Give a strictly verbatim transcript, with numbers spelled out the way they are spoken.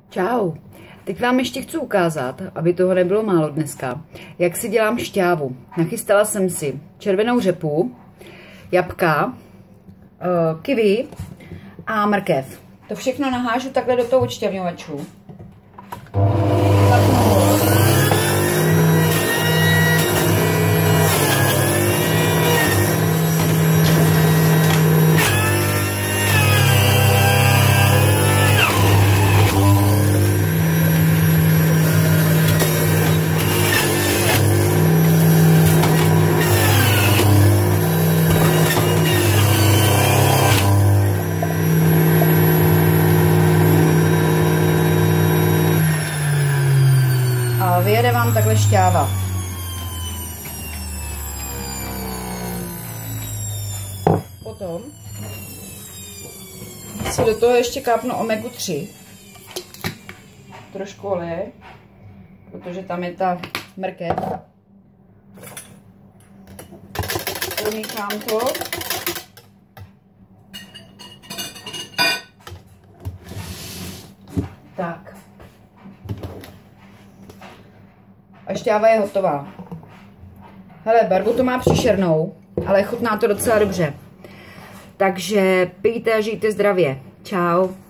Čau. Teď vám ještě chci ukázat, aby toho nebylo málo dneska, jak si dělám šťávu. Nachystala jsem si červenou řepu, jabka, kiwi a mrkev. To všechno nahážu takhle do toho odšťavňovaču. A vyjede vám takhle šťáva. Potom si do toho ještě kápnu omegu tři. Trošku oleje, protože tam je ta mrkev. Promíchám to. Tak. A šťáva je hotová. Hele, barvu to má příšernou, ale chutná to docela dobře. Takže pijte a žijte zdravě. Čau.